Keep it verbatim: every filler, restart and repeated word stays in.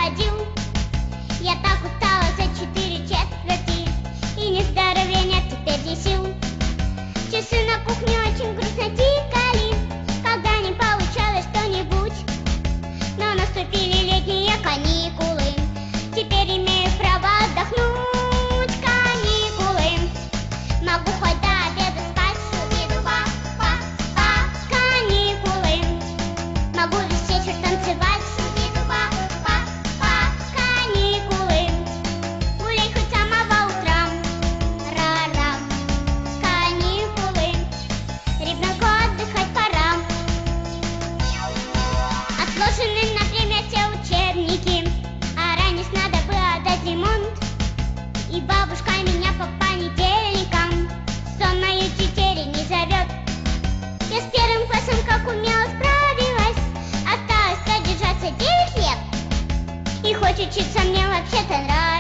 ходил. Я так устала за четыре четверти, и ни здоровья нет теперь ни сил. Часы на кухне очень грустно тикали, когда не получалось что-нибудь. Но наступили летние каникулы, теперь имею право отдохнуть. Каникулы, могу хоть до обеда спать, шубиду-ба-ба-ба. Каникулы, могу весь вечер танцевать, шубиду-ба-ба-ба. Каникулы, гуляй хоть самого утра, ра-ра. Каникулы, ребенку отдыхать пора. Отложены на время все учебники, а раньше надо было отдать ремонт. И бабушка меня по понедельникам сонной тетери не зовет. Я с первым классом как умела справилась, осталось продержаться девять лет. И хоть учиться мне вообще-то нравится.